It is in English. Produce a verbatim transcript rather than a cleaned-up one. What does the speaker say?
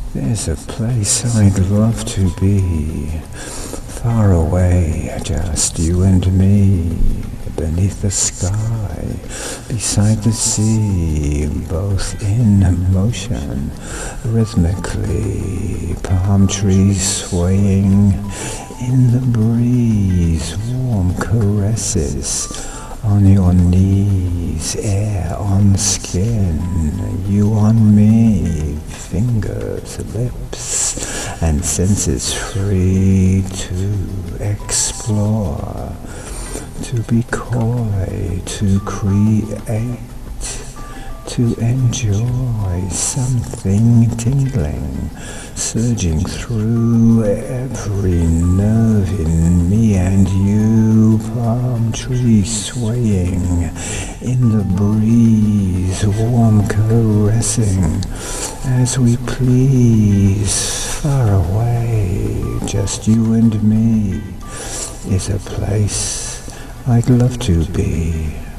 There's a place I'd love to be, far away, just you and me, beneath the sky, beside the sea, both in motion, rhythmically, palm trees swaying in the breeze, warm caresses on your knees, air on skin, you on me, fingers, lips, and senses free to explore, to be coy, to create, to enjoy something tingling, surging through every nerve in me and you, palm trees swaying in the breeze, warm caressing as we please, far away, just you and me, is a place I'd love to be.